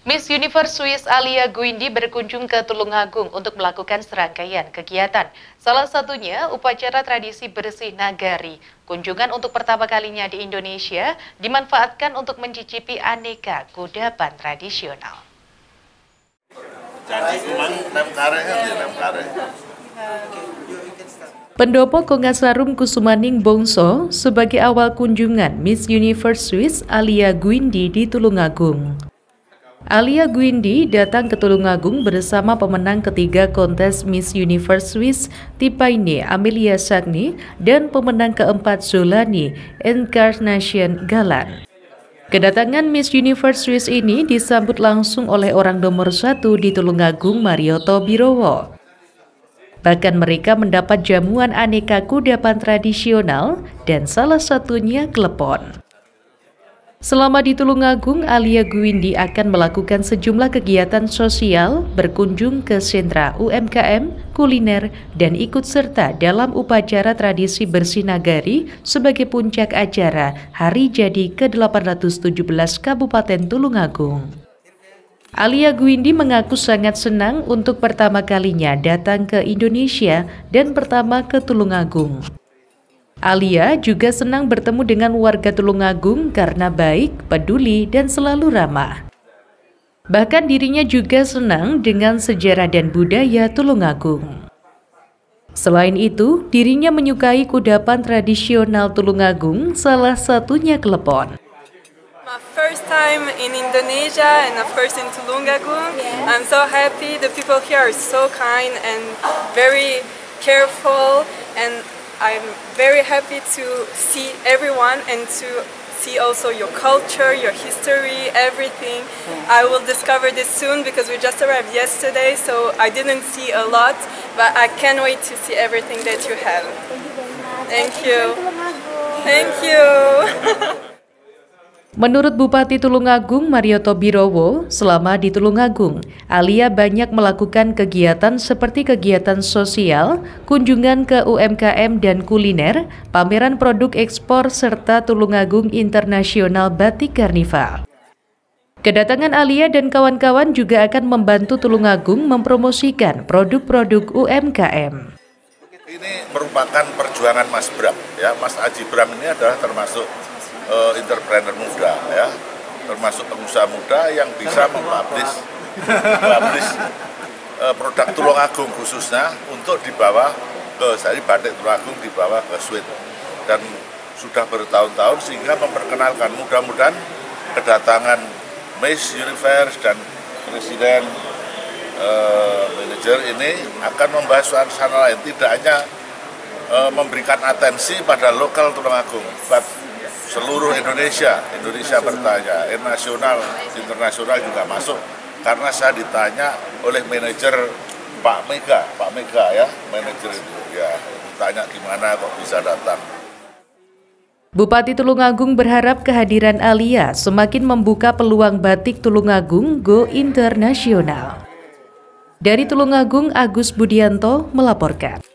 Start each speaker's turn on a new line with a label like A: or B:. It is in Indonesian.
A: Miss Universe Swiss Alia Gwindy berkunjung ke Tulungagung untuk melakukan serangkaian kegiatan. Salah satunya upacara tradisi bersih nagari. Kunjungan untuk pertama kalinya di Indonesia dimanfaatkan untuk mencicipi aneka kudapan tradisional. Pendopo Kongasarum Kusumaning Bongso sebagai awal kunjungan Miss Universe Swiss Alia Gwindy di Tulungagung. Alia Gwindy datang ke Tulungagung bersama pemenang ketiga kontes Miss Universe Swiss Tipaine Amelia Sagni dan pemenang keempat Zolani Encarnation Galan. Kedatangan Miss Universe Swiss ini disambut langsung oleh orang nomor 1 di Tulungagung, Marioto Birowo. Bahkan mereka mendapat jamuan aneka kudapan tradisional dan salah satunya klepon. Selama di Tulungagung, Alia Gwindy akan melakukan sejumlah kegiatan sosial, berkunjung ke sentra UMKM, kuliner, dan ikut serta dalam upacara tradisi bersih nagari sebagai puncak acara Hari Jadi ke-817 Kabupaten Tulungagung. Alia Gwindy mengaku sangat senang untuk pertama kalinya datang ke Indonesia dan pertama ke Tulungagung. Alia juga senang bertemu dengan warga Tulungagung karena baik, peduli, dan selalu ramah. Bahkan dirinya juga senang dengan sejarah dan budaya Tulungagung. Selain itu, dirinya menyukai kudapan tradisional Tulungagung, salah satunya klepon.
B: My first time in Indonesia and of course in Tulungagung. I'm so happy. The people here are so kind and very careful, and I'm very happy to see everyone and to see also your culture, your history, everything. I will discover this soon because we just arrived yesterday, so I didn't see a lot, but I can't wait to see everything that you have. Thank you. Thank you.
A: Menurut Bupati Tulungagung, Marioto Birowo, selama di Tulungagung, Alia banyak melakukan kegiatan seperti kegiatan sosial, kunjungan ke UMKM dan kuliner, pameran produk ekspor, serta Tulungagung International Batik Karnival. Kedatangan Alia dan kawan-kawan juga akan membantu Tulungagung mempromosikan produk-produk UMKM.
C: Ini merupakan perjuangan Mas Bram, ya. Mas Aji Bram ini adalah termasuk entrepreneur muda, ya, termasuk pengusaha muda yang bisa mempublish produk Tulungagung khususnya untuk dibawa ke batik Tulungagung, dibawa ke Swiss, dan sudah bertahun-tahun sehingga memperkenalkan. Mudah-mudahan kedatangan Miss Universe dan Presiden manajer ini akan membahas suasana lain, tidak hanya memberikan atensi pada lokal Tulungagung, seluruh Indonesia bertanya, nasional, internasional juga masuk, karena saya ditanya oleh manajer Pak Mega ya, manajer itu ya, ditanya gimana kok bisa datang.
A: Bupati Tulungagung berharap kehadiran Alia semakin membuka peluang batik Tulungagung go internasional. Dari Tulungagung, Agus Budianto melaporkan.